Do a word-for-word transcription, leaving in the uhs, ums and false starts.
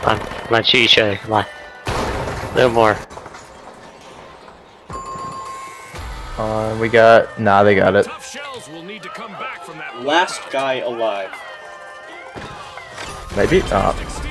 on. Come on, shoot each other. Come on. A little more. Uh, we got... Nah, they got it. Tough shells will need to come back from that. Last guy alive. Maybe? Oh.